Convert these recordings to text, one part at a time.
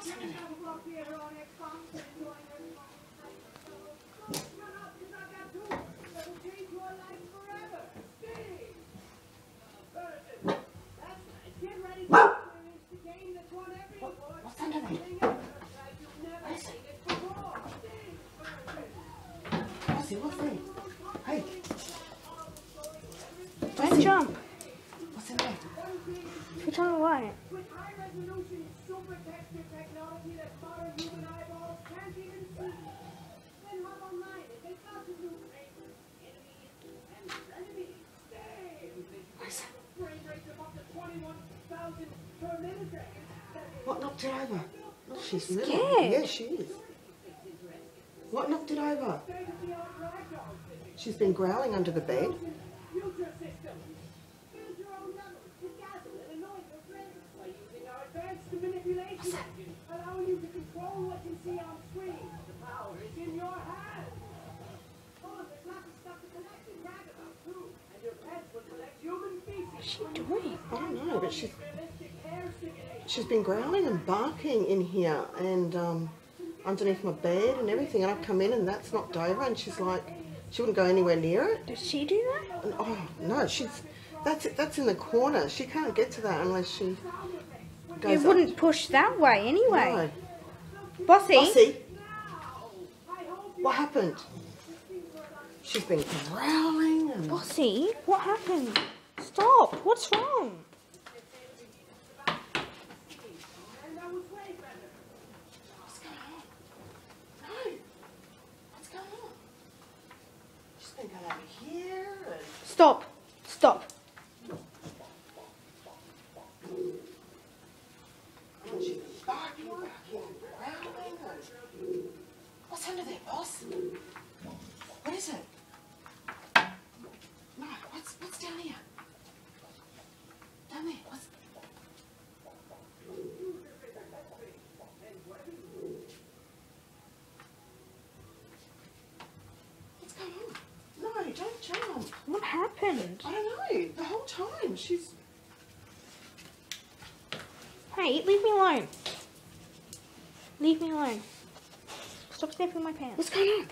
What's under there? What's there? Hey. Don't jump. What's in there? Switch on the light. With high resolution super texture technology that modern human eyeballs can't even see. Then hop online and take out the new favors, enemies, and frenemies. Stay! Frame rates of up to 21,000 per minute. What knocked her over? Oh, she's Scared. little. Yeah, she is. What knocked it over? She's been growling under the bed. Future systems. Build your own levels to dazzle and annoy your friends by using our advanced manipulation engine, allowing you to control what you see on screen. The power is in your hands. Oh, there's lots of stuff to collect and brag about too. And your pets will collect human feces. What's she doing? I don't know, but she's been growling and barking in here and underneath my bed and everything. And I've come in and that's knocked over, and she's like, she wouldn't go anywhere near it. Did she do that? And, oh no, that's in the corner. She can't get to that unless she goes. It wouldn't push that way anyway. No. Bossy. Bossy, what happened? She's been growling and. Bossy, what happened? Stop. What's wrong? What's going on? No. What's going on? She's been going over here and. Stop. Stop. And she's barking and growling and. What's under there, boss? What is it? No, what's down here? Down there, what's. What's going on? No, don't jump. What happened? I don't know. The whole time she's. Hey, leave me alone. Leave me alone. Stop sniffing my pants. What's going on?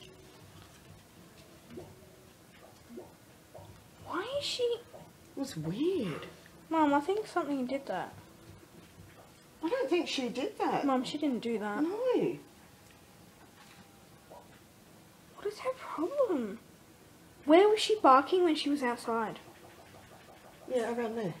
Why is she... It was weird. Mum, I think something did that. I don't think she did that. Mum, she didn't do that. No. What is her problem? Where was she barking when she was outside? Yeah, around there.